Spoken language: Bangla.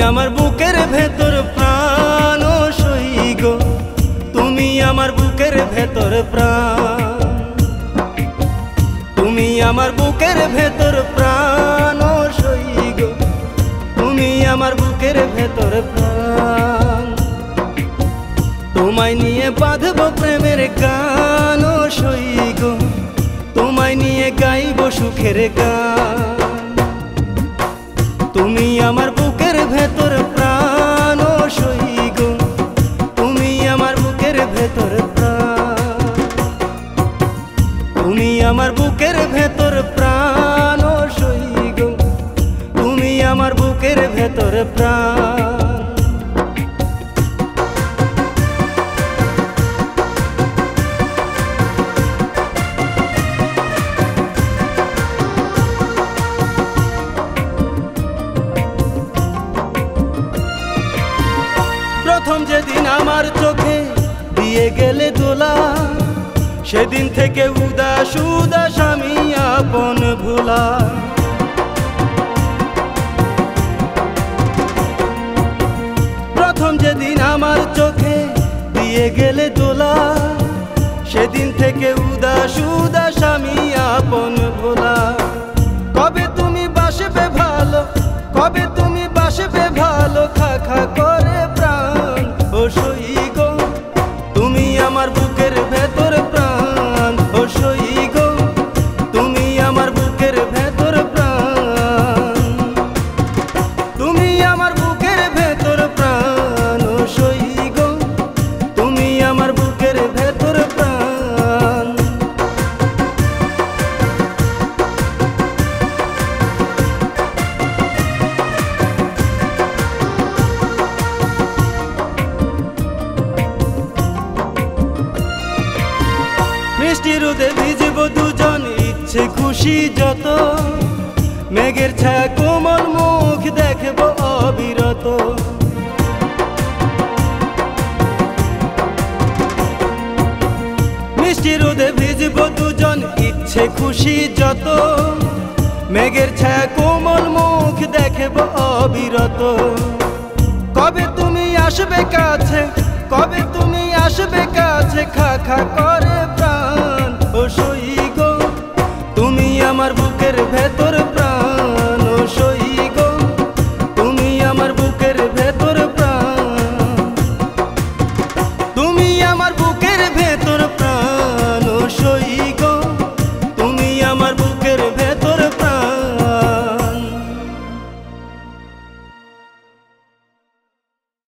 আমার বুকের ভেতর প্রাণ সই গো, তুমি আমার বুকের ভেতর প্রাণ, তুমি আমার বুকের ভেতর প্রাণ সই গো, তুমি আমার বুকের ভেতর প্রাণ। তোমায় নিয়ে বাঁধব প্রেমের গান সই গো, তোমায় নিয়ে গাইব সুখের গান। তুমি আমার বুকের ভেতর প্রাণ সই গো, তুমি আমার বুকের ভেতর প্রাণ, তুমি আমার বুকের ভেতর প্রাণ সই গো, তুমি আমার বুকের ভেতর প্রাণ। প্রথম যেদিন আমার চোখে দিয়ে গেলে দোলা, সেদিন থেকে উদাস উদাস আমি আপন ভোলা। প্রথম যেদিন আমার চোখে দিয়ে গেলে দোলা, সেদিন থেকে উদাস উদাস আমি আপন ভোলা। কবে তুমি বাসবে ভালো, কবে তুমি বাসবে ভালো, খা খা করে প্রাণ ও সই গো, তুমি আমার বুকের ভেতর প্রাণ ও সই গো, তুমি আমার বুকের ভেতর প্রাণ, তুমি আমার বুকের ভেতর প্রাণ ও সই গো, তুমি আমার বুকের ভেতর প্রাণ। মিষ্টি রোদে ভিজব দুজন ইচ্ছে খুশি যত, মেঘের ছায়া কোমল মুখ দেখব অবিরত। মিষ্টি রোদে ভিজব দুজন ইচ্ছে খুশি যত, মেঘের ছায়া কোমল মুখ দেখব অবিরত। কবে তুমি আসবে কাছে, কবে তুমি আসবে কাছে, খা খা করে